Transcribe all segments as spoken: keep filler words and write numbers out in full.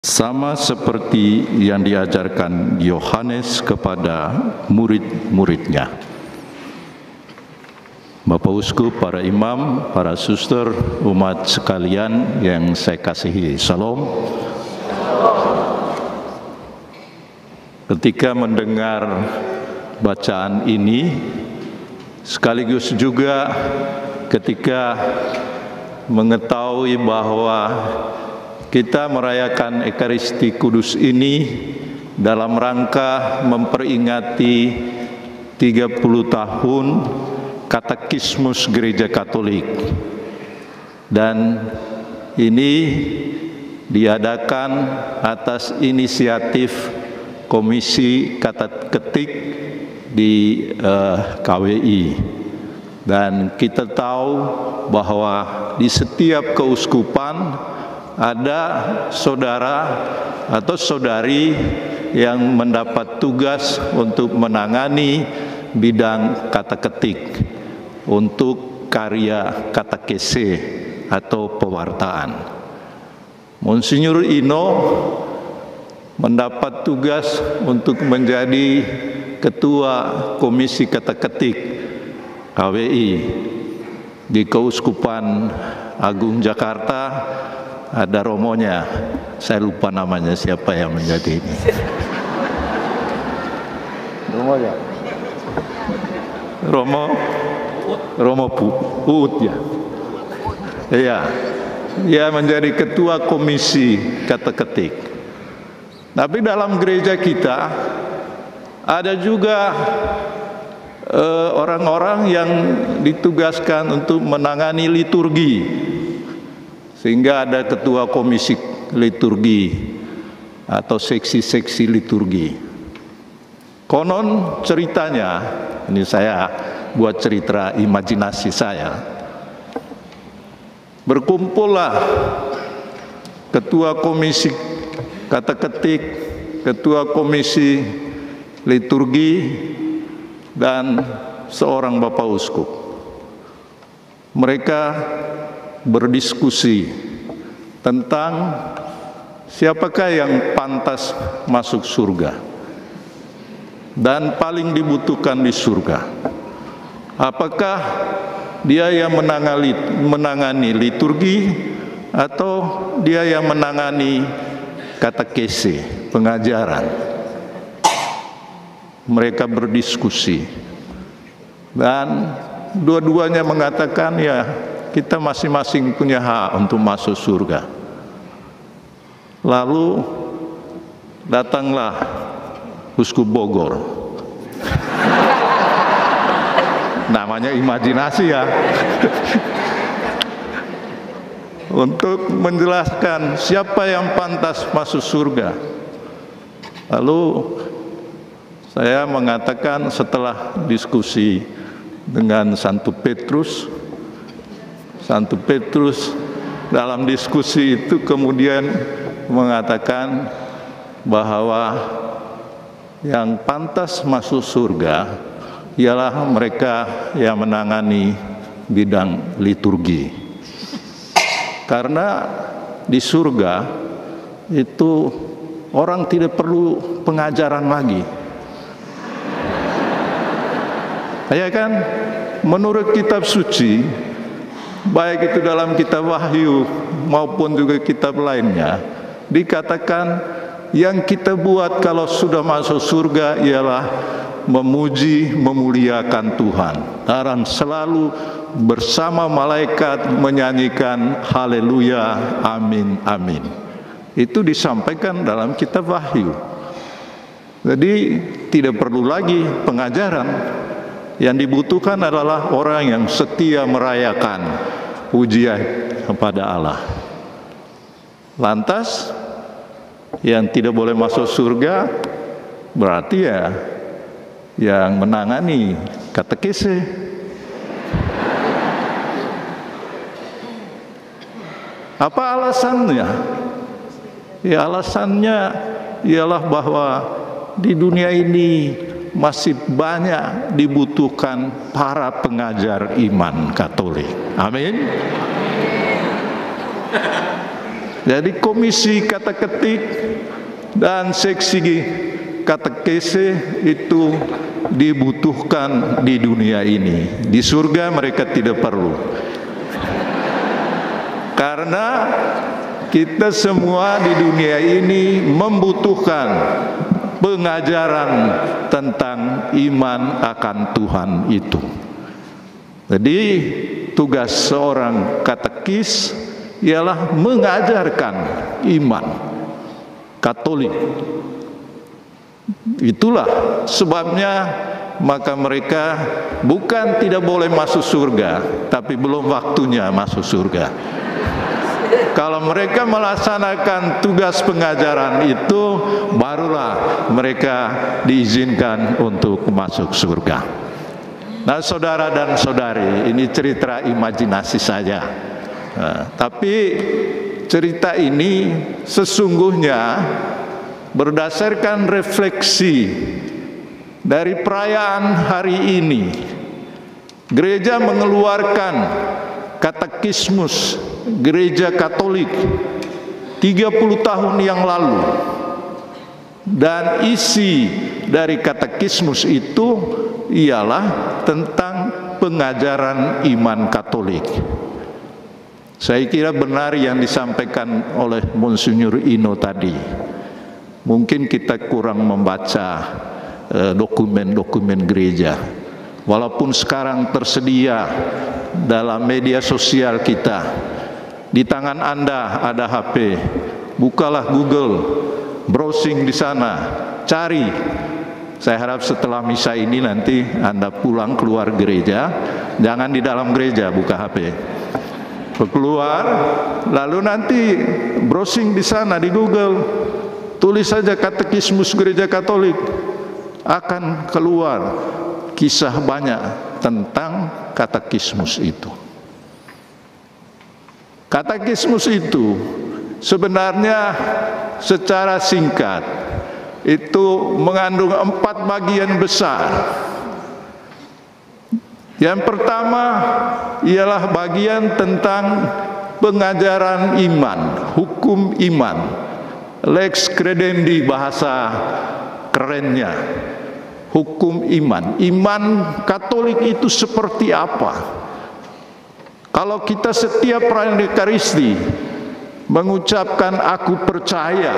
Sama seperti yang diajarkan Yohanes kepada murid-muridnya. Bapak Uskup, para imam, para suster, umat sekalian yang saya kasihi, Salam. Ketika mendengar bacaan ini, sekaligus juga ketika mengetahui bahwa kita merayakan Ekaristi Kudus ini dalam rangka memperingati tiga puluh tahun Katekismus Gereja Katolik. Dan ini diadakan atas inisiatif Komisi Kateketik di uh, K W I. Dan kita tahu bahwa di setiap keuskupan ada saudara atau saudari yang mendapat tugas untuk menangani bidang kateketik untuk karya katekese atau pewartaan. Monsinyur Ino mendapat tugas untuk menjadi Ketua Komisi Kateketik K W I di Keuskupan Agung Jakarta. Ada romonya, saya lupa namanya siapa yang menjadi ini. Romo ya? Romo, Romo Puut ya. Iya, dia menjadi ketua komisi kateketik. Tapi dalam gereja kita ada juga orang-orang uh, yang ditugaskan untuk menangani liturgi. Sehingga ada ketua komisi liturgi atau seksi-seksi liturgi. Konon ceritanya, ini saya buat cerita imajinasi saya. Berkumpullah ketua komisi kateketik, ketua komisi liturgi, dan seorang Bapak Uskup. Mereka berdiskusi tentang siapakah yang pantas masuk surga dan paling dibutuhkan di surga. Apakah dia yang menangani, menangani liturgi atau dia yang menangani katekese, pengajaran. Mereka berdiskusi dan dua-duanya mengatakan ya, kita masing-masing punya hak untuk masuk surga. Lalu datanglah Uskup Bogor. Namanya imajinasi ya. Untuk menjelaskan siapa yang pantas masuk surga. Lalu saya mengatakan setelah diskusi dengan Santo Petrus, Santo Petrus dalam diskusi itu kemudian mengatakan bahwa yang pantas masuk surga ialah mereka yang menangani bidang liturgi. Karena di surga itu orang tidak perlu pengajaran lagi. Ya kan? Menurut kitab suci, baik itu dalam kitab Wahyu maupun juga kitab lainnya, dikatakan yang kita buat kalau sudah masuk surga ialah memuji, memuliakan Tuhan, dan selalu bersama malaikat menyanyikan haleluya, amin, amin. Itu disampaikan dalam kitab Wahyu. Jadi tidak perlu lagi pengajaran. Yang dibutuhkan adalah orang yang setia merayakan pujian kepada Allah. Lantas, yang tidak boleh masuk surga berarti ya yang menangani katekese. Apa alasannya? Ya alasannya ialah bahwa di dunia ini masih banyak dibutuhkan para pengajar iman Katolik. Amin. Jadi komisi kata ketik dan seksi katekese itu dibutuhkan di dunia ini. Di surga mereka tidak perlu. Karena kita semua di dunia ini membutuhkan pengajaran tentang iman akan Tuhan itu. Jadi tugas seorang katekis ialah mengajarkan iman Katolik. Itulah sebabnya maka mereka bukan tidak boleh masuk surga, tapi belum waktunya masuk surga. Kalau mereka melaksanakan tugas pengajaran itu, barulah mereka diizinkan untuk masuk surga. Nah, saudara dan saudari, ini cerita imajinasi saja. Nah, tapi cerita ini sesungguhnya berdasarkan refleksi dari perayaan hari ini. Gereja mengeluarkan katekismus Gereja Katolik tiga puluh tahun yang lalu, dan isi dari katekismus itu ialah tentang pengajaran iman Katolik. Saya kira benar yang disampaikan oleh Monsinyur Ino tadi. Mungkin kita kurang membaca dokumen-dokumen gereja, walaupun sekarang tersedia dalam media sosial kita. Di tangan Anda ada H P, bukalah Google, browsing di sana, cari. Saya harap setelah misa ini nanti Anda pulang keluar gereja, jangan di dalam gereja buka H P. Keluar, lalu nanti browsing di sana di Google, tulis saja katekismus Gereja Katolik, akan keluar kisah banyak tentang katekismus itu. Katekismus itu sebenarnya secara singkat itu mengandung empat bagian besar. Yang pertama ialah bagian tentang pengajaran iman, hukum iman, lex credendi bahasa kerennya, hukum iman. Iman Katolik itu seperti apa? Kalau kita setiap perayaan Ekaristi mengucapkan aku percaya,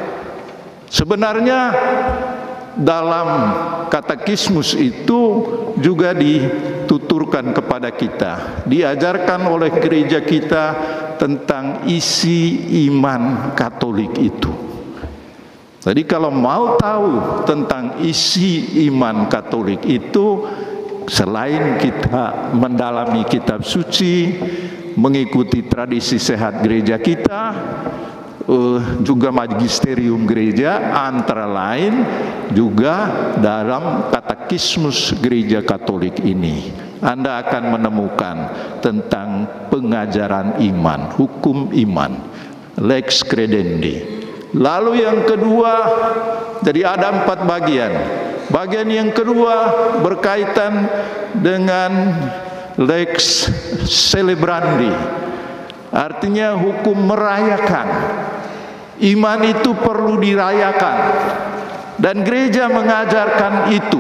sebenarnya dalam katekismus itu juga dituturkan kepada kita, diajarkan oleh gereja kita tentang isi iman Katolik itu. Jadi kalau mau tahu tentang isi iman Katolik itu, selain kita mendalami kitab suci, mengikuti tradisi sehat gereja kita, uh, juga magisterium gereja, antara lain juga dalam katekismus gereja Katolik ini, Anda akan menemukan tentang pengajaran iman, hukum iman, lex credendi. Lalu yang kedua, jadi ada empat bagian. Bagian yang kedua berkaitan dengan lex celebrandi, artinya hukum merayakan. Iman itu perlu dirayakan, dan gereja mengajarkan itu.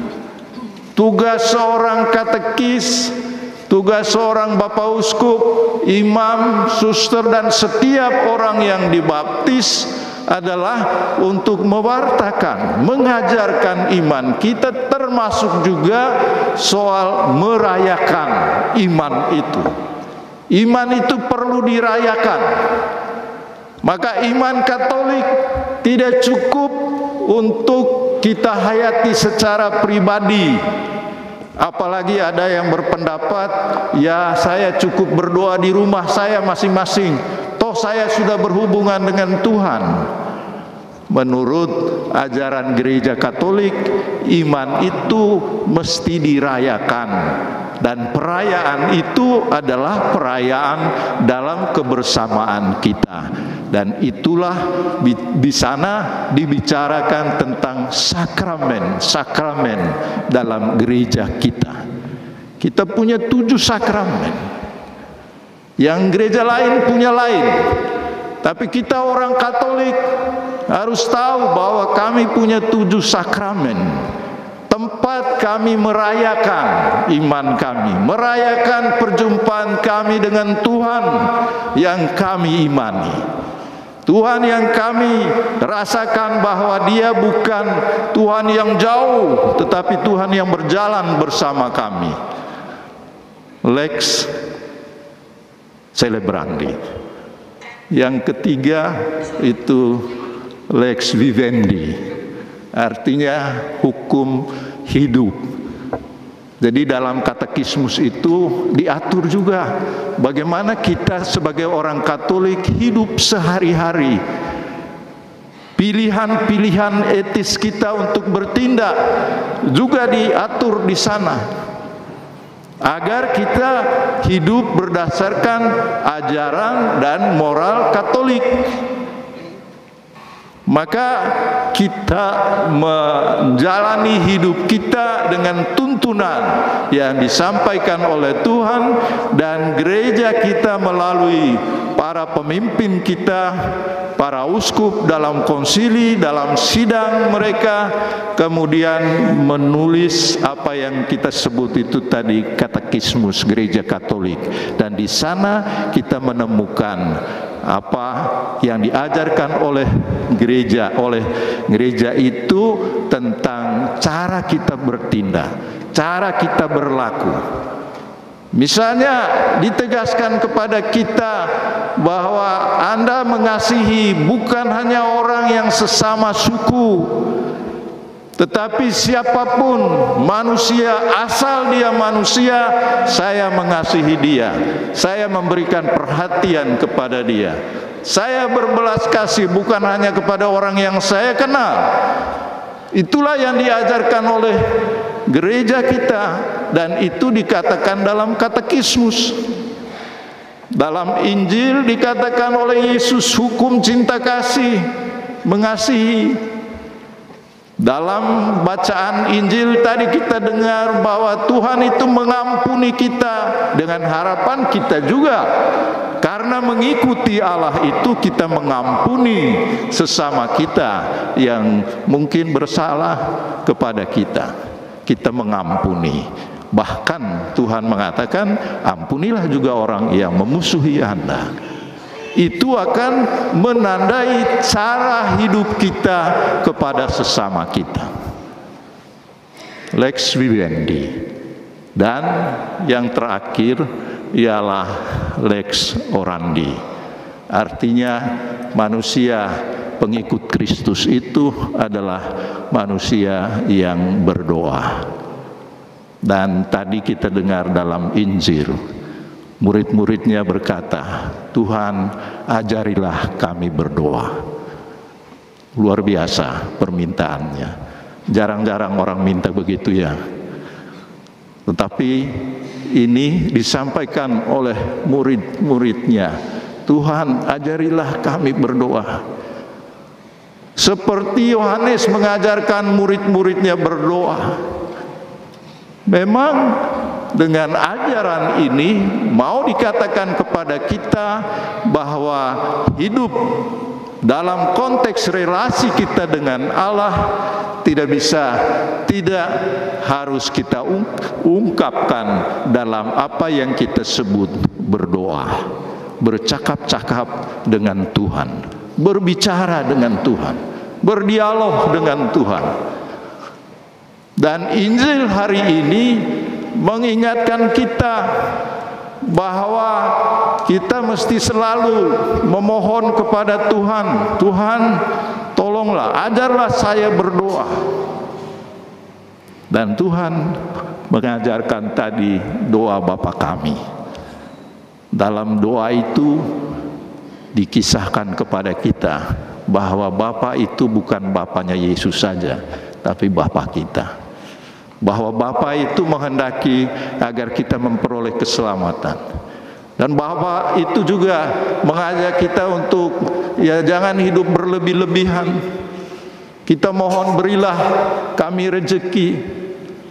Tugas seorang katekis, tugas seorang bapak uskup, imam, suster, dan setiap orang yang dibaptis adalah untuk mewartakan, mengajarkan iman kita, termasuk juga soal merayakan iman itu. Iman itu perlu dirayakan. Maka iman Katolik tidak cukup untuk kita hayati secara pribadi. Apalagi ada yang berpendapat, ya saya cukup berdoa di rumah saya masing-masing, toh saya sudah berhubungan dengan Tuhan. Menurut ajaran gereja Katolik, iman itu mesti dirayakan, dan perayaan itu adalah perayaan dalam kebersamaan kita. Dan itulah di, di sana dibicarakan tentang sakramen-sakramen dalam gereja kita. Kita punya tujuh sakramen, yang gereja lain punya lain. Tapi kita orang Katolik harus tahu bahwa kami punya tujuh sakramen, tempat kami merayakan iman kami, merayakan perjumpaan kami dengan Tuhan yang kami imani, Tuhan yang kami rasakan bahwa Dia bukan Tuhan yang jauh, tetapi Tuhan yang berjalan bersama kami. Lex celebrandi. Yang ketiga itu lex vivendi, artinya hukum hidup. Jadi dalam katekismus itu diatur juga bagaimana kita sebagai orang Katolik hidup sehari-hari. Pilihan-pilihan etis kita untuk bertindak juga diatur di sana, agar kita hidup berdasarkan ajaran dan moral Katolik. Maka kita menjalani hidup kita dengan tuntunan yang disampaikan oleh Tuhan, dan gereja kita melalui para pemimpin kita, para uskup dalam konsili, dalam sidang mereka, kemudian menulis apa yang kita sebut itu tadi katekismus gereja Katolik. Dan di sana kita menemukan apa yang diajarkan oleh gereja, oleh gereja itu tentang cara kita bertindak, cara kita berlaku. Misalnya ditegaskan kepada kita bahwa Anda mengasihi bukan hanya orang yang sesama suku, tetapi siapapun manusia, asal dia manusia, saya mengasihi dia, saya memberikan perhatian kepada dia, saya berbelas kasih bukan hanya kepada orang yang saya kenal. Itulah yang diajarkan oleh gereja kita, dan itu dikatakan dalam katekismus. Dalam Injil dikatakan oleh Yesus hukum cinta kasih, mengasihi. Dalam bacaan Injil tadi kita dengar bahwa Tuhan itu mengampuni kita, dengan harapan kita juga karena mengikuti Allah itu kita mengampuni sesama kita yang mungkin bersalah kepada kita. Kita mengampuni. Bahkan Tuhan mengatakan, ampunilah juga orang yang memusuhi Anda. Itu akan menandai cara hidup kita kepada sesama kita. Lex vivendi. Dan yang terakhir ialah lex orandi. Artinya manusia pengikut Kristus itu adalah manusia yang berdoa. Dan tadi kita dengar dalam Injil, murid-muridnya berkata, Tuhan ajarilah kami berdoa. Luar biasa permintaannya. Jarang-jarang orang minta begitu ya. Tetapi ini disampaikan oleh murid-muridnya. Tuhan ajarilah kami berdoa. Seperti Yohanes mengajarkan murid-muridnya berdoa. Memang dengan ajaran ini mau dikatakan kepada kita bahwa hidup dalam konteks relasi kita dengan Allah tidak bisa, tidak harus kita ungkapkan dalam apa yang kita sebut berdoa, bercakap-cakap dengan Tuhan, berbicara dengan Tuhan, berdialog dengan Tuhan. Dan Injil hari ini mengingatkan kita bahwa kita mesti selalu memohon kepada Tuhan, Tuhan tolonglah, ajarlah saya berdoa. Dan Tuhan mengajarkan tadi doa Bapa kami. Dalam doa itu dikisahkan kepada kita bahwa Bapa itu bukan Bapanya Yesus saja, tapi Bapa kita. Bahwa Bapa itu menghendaki agar kita memperoleh keselamatan. Dan Bapa itu juga mengajak kita untuk ya jangan hidup berlebih-lebihan. Kita mohon berilah kami rezeki.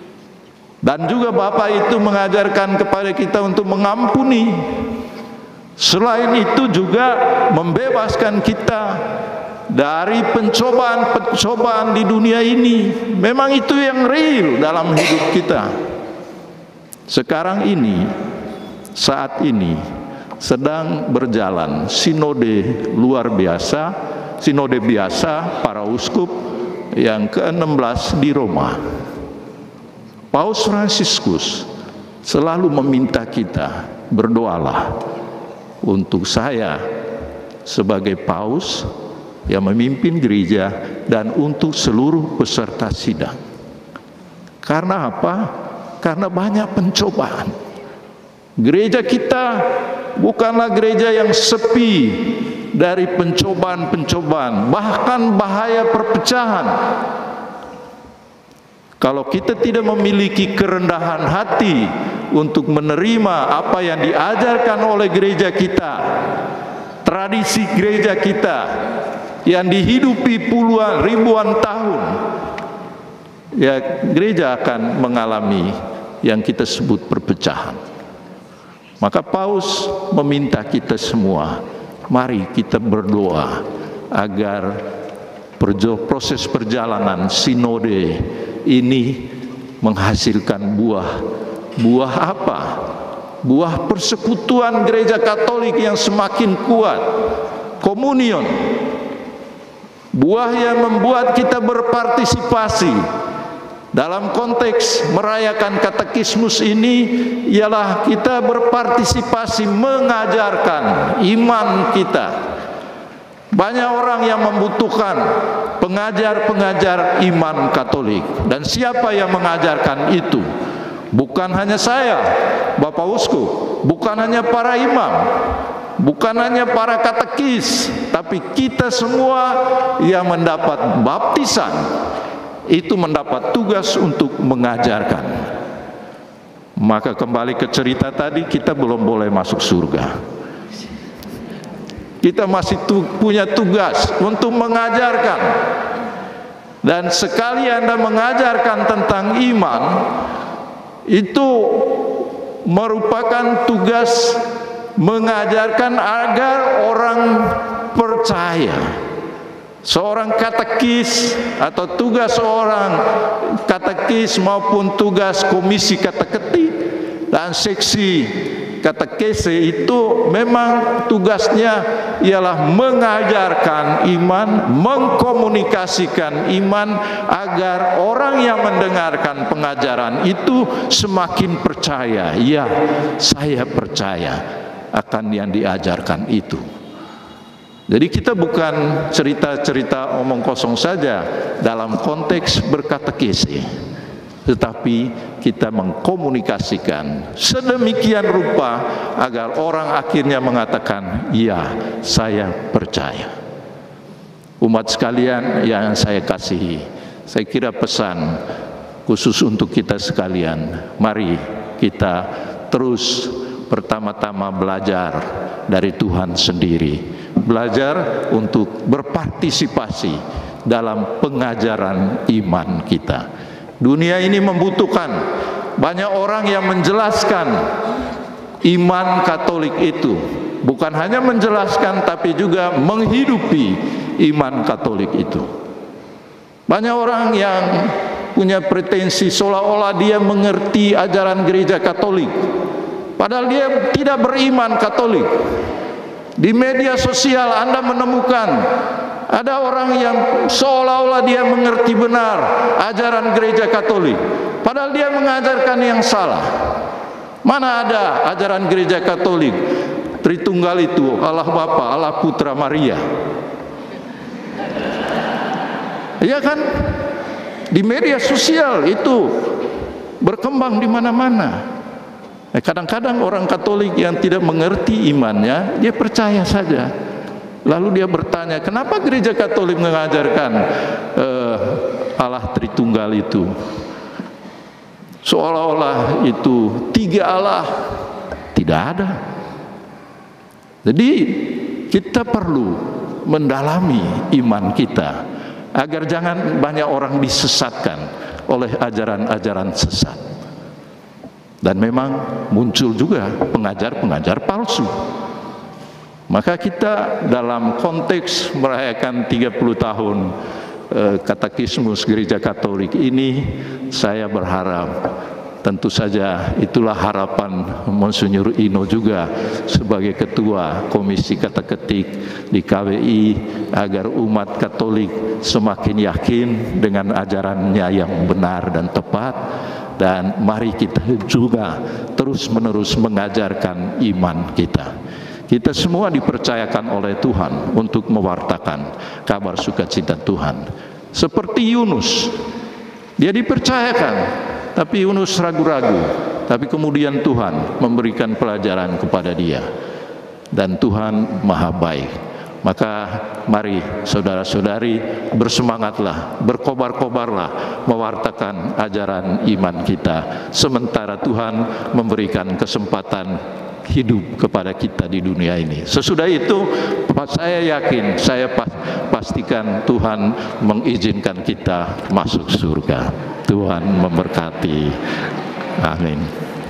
Dan juga Bapa itu mengajarkan kepada kita untuk mengampuni. Selain itu juga membebaskan kita dari pencobaan-pencobaan di dunia ini. Memang itu yang real dalam hidup kita. Sekarang ini, saat ini sedang berjalan sinode luar biasa, sinode biasa para uskup yang ke enam belas di Roma. Paus Fransiskus selalu meminta kita, berdoalah untuk saya sebagai paus yang memimpin gereja dan untuk seluruh peserta sidang. Karena apa? Karena banyak pencobaan. Gereja kita bukanlah gereja yang sepi dari pencobaan-pencobaan, bahkan bahaya perpecahan. Kalau kita tidak memiliki kerendahan hati untuk menerima apa yang diajarkan oleh gereja kita, tradisi gereja kita yang dihidupi puluhan ribuan tahun, ya gereja akan mengalami yang kita sebut perpecahan. Maka Paus meminta kita semua, mari kita berdoa agar proses perjalanan sinode ini menghasilkan buah. Buah apa? Buah persekutuan gereja Katolik yang semakin kuat, komunion. Buah yang membuat kita berpartisipasi. Dalam konteks merayakan katekismus ini ialah kita berpartisipasi mengajarkan iman kita. Banyak orang yang membutuhkan pengajar-pengajar iman Katolik. Dan siapa yang mengajarkan itu? Bukan hanya saya, Bapak Uskup, bukan hanya para imam, bukan hanya para katekis, tapi kita semua yang mendapat baptisan itu mendapat tugas untuk mengajarkan. Maka kembali ke cerita tadi, kita belum boleh masuk surga. Kita masih tu, punya tugas untuk mengajarkan. Dan sekali Anda mengajarkan tentang iman, itu merupakan tugas mengajarkan agar orang percaya. Seorang katekis atau tugas seorang katekis maupun tugas komisi kateketik dan seksi katekese itu memang tugasnya ialah mengajarkan iman, mengkomunikasikan iman agar orang yang mendengarkan pengajaran itu semakin percaya. Ya, saya percaya akan yang diajarkan itu. Jadi kita bukan cerita-cerita omong kosong saja dalam konteks berkatekese, tetapi kita mengkomunikasikan sedemikian rupa agar orang akhirnya mengatakan, ya, saya percaya. Umat sekalian yang saya kasihi, saya kira pesan khusus untuk kita sekalian, mari kita terus pertama-tama belajar dari Tuhan sendiri. Belajar untuk berpartisipasi dalam pengajaran iman kita. Dunia ini membutuhkan banyak orang yang menjelaskan iman Katolik itu. Bukan hanya menjelaskan, tapi juga menghidupi iman Katolik itu. Banyak orang yang punya pretensi seolah-olah dia mengerti ajaran gereja Katolik, padahal dia tidak beriman Katolik. Di media sosial Anda menemukan ada orang yang seolah-olah dia mengerti benar ajaran gereja Katolik, padahal dia mengajarkan yang salah. Mana ada ajaran gereja Katolik Tritunggal itu Allah Bapa, Allah Putra, Maria? Ya kan? Di media sosial itu berkembang di mana-mana. Kadang-kadang orang Katolik yang tidak mengerti imannya, dia percaya saja. Lalu dia bertanya, kenapa gereja Katolik mengajarkan uh, Allah Tritunggal itu? Seolah-olah itu tiga Allah. Tidak ada. Jadi kita perlu mendalami iman kita agar jangan banyak orang disesatkan oleh ajaran-ajaran sesat. Dan memang muncul juga pengajar-pengajar palsu. Maka kita dalam konteks merayakan tiga puluh tahun eh, Katekismus Gereja Katolik ini, saya berharap, tentu saja itulah harapan Monsinyur Ino juga sebagai Ketua Komisi Kateketik di K W I, agar umat Katolik semakin yakin dengan ajarannya yang benar dan tepat, dan mari kita juga terus-menerus mengajarkan iman kita. Kita semua dipercayakan oleh Tuhan untuk mewartakan kabar sukacita Tuhan. Seperti Yunus, dia dipercayakan, tapi Yunus ragu-ragu, tapi kemudian Tuhan memberikan pelajaran kepada dia, dan Tuhan maha baik. Maka mari saudara-saudari bersemangatlah, berkobar-kobarlah mewartakan ajaran iman kita, sementara Tuhan memberikan kesempatan hidup kepada kita di dunia ini. Sesudah itu saya yakin, saya pastikan Tuhan mengizinkan kita masuk surga. Tuhan memberkati. Amin.